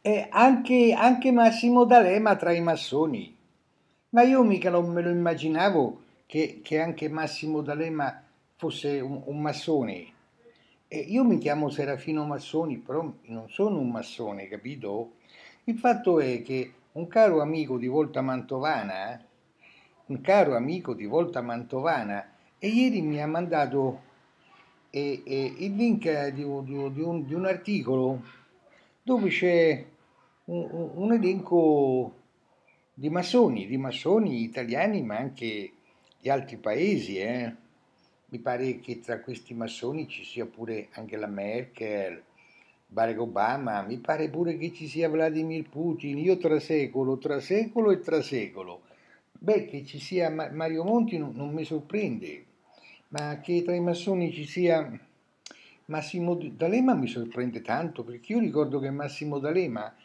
E anche Massimo D'Alema tra i massoni. Ma io mica non me lo immaginavo che anche Massimo D'Alema fosse un massone. E io mi chiamo Serafino Massoni, però non sono un massone, capito? Il fatto è che un caro amico di Volta Mantovana, un caro amico di Volta Mantovana, e ieri mi ha mandato il link di un articolo dove c'è un elenco di massoni italiani, ma anche di altri paesi. Mi pare che tra questi massoni ci sia pure Angela Merkel, Barack Obama, mi pare pure che ci sia Vladimir Putin. Io tra secolo e tra secolo. Beh, che ci sia Mario Monti non mi sorprende, ma che tra i massoni ci sia Massimo D'Alema mi sorprende tanto, perché io ricordo che Massimo D'Alema,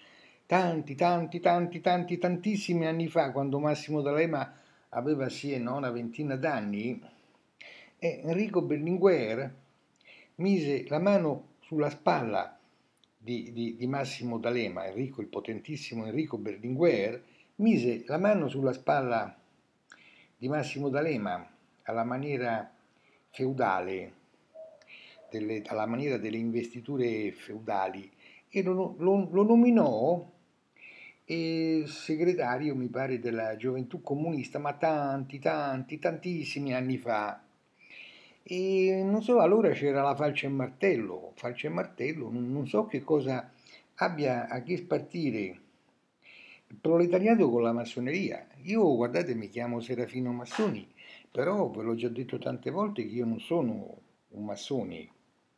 tantissimi anni fa, quando Massimo D'Alema aveva sì e no una ventina d'anni, Enrico Berlinguer mise la mano sulla spalla di Massimo D'Alema, Enrico, il potentissimo Enrico Berlinguer, mise la mano sulla spalla di Massimo D'Alema alla maniera feudale, alla maniera delle investiture feudali e lo nominò segretario, mi pare, della Gioventù Comunista, ma tantissimi anni fa. E non so, allora c'era la falce e martello, non so che cosa abbia a che spartire il proletariato con la massoneria. Io, guardate, mi chiamo Serafino Massoni, però ve l'ho già detto tante volte che io non sono un massone.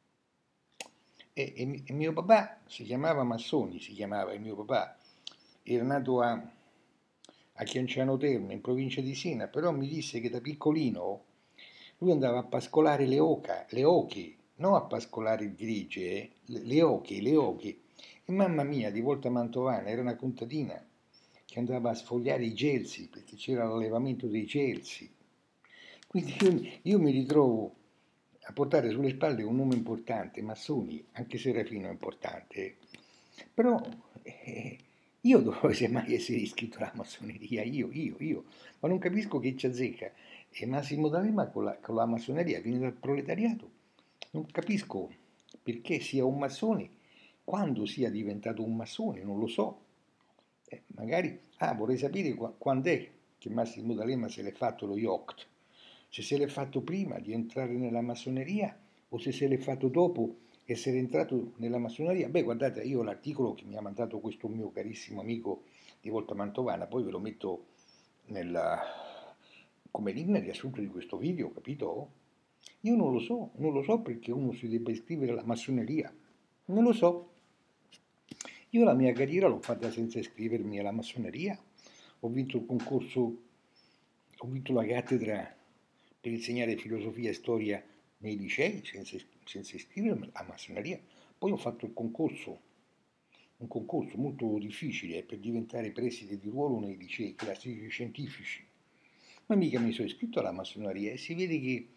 E mio papà si chiamava Massoni, si chiamava il mio papà, era nato a Chianciano Terme, in provincia di Siena, però mi disse che da piccolino lui andava a pascolare le oche, non a pascolare il grige, le oche. E mamma mia, di Volta Mantovana, era una contadina che andava a sfogliare i gelsi, perché c'era l'allevamento dei gelsi. Quindi io mi ritrovo a portare sulle spalle un nome importante, Massoni, anche Serafino è importante, però io dovrei mai essere iscritto alla massoneria, io, ma non capisco che ci azzecca. E Massimo D'Alema con la massoneria viene dal proletariato, non capisco perché sia un massone, quando sia diventato un massone, non lo so. Magari, vorrei sapere quando è che Massimo D'Alema se l'è fatto lo yacht, se l'è fatto prima di entrare nella massoneria o se l'è fatto dopo essere entrato nella massoneria. Beh, guardate, io l'articolo che mi ha mandato questo mio carissimo amico di Volta Mantovana, poi ve lo metto nella, come link nel riassunto di questo video, capito? Io non lo so perché uno si debba iscrivere alla massoneria, non lo so. Io la mia carriera l'ho fatta senza iscrivermi alla massoneria, ho vinto il concorso, ho vinto la cattedra per insegnare filosofia e storia nei licei senza iscrivermi alla massoneria. Poi ho fatto un concorso molto difficile per diventare preside di ruolo nei licei classici scientifici, ma mica mi sono iscritto alla massoneria e si vede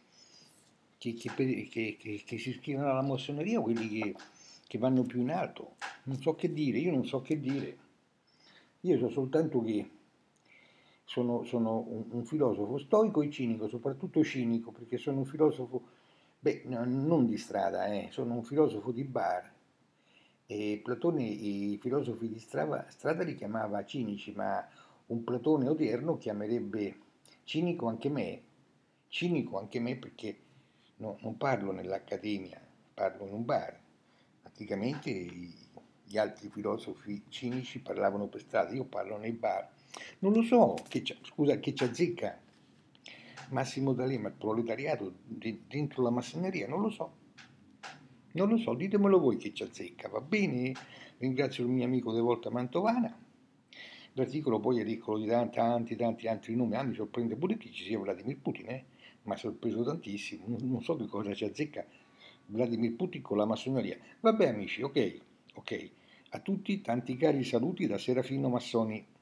che si iscrivono alla massoneria quelli che vanno più in alto. Non so che dire, io non so che dire. Io so soltanto che sono un filosofo stoico e cinico, soprattutto cinico, perché sono un filosofo, beh, non di strada, sono un filosofo di bar. E Platone i filosofi di strada li chiamava cinici, ma un Platone odierno chiamerebbe cinico anche me perché non parlo nell'accademia, parlo in un bar. Anticamente gli altri filosofi cinici parlavano per strada, io parlo nei bar. Non lo so, scusa, che ci azzecca Massimo D'Alema, il proletariato dentro la massoneria, non lo so. Non lo so, ditemelo voi che ci azzecca, va bene? Ringrazio il mio amico De Volta Mantovana. L'articolo poi è ricco di tanti altri nomi. Mi sorprende pure che ci sia Vladimir Putin, eh? Mi ha sorpreso tantissimo. Non so che cosa ci azzecca Vladimir Putin con la massoneria. Vabbè amici, ok. A tutti tanti cari saluti da Serafino Massoni.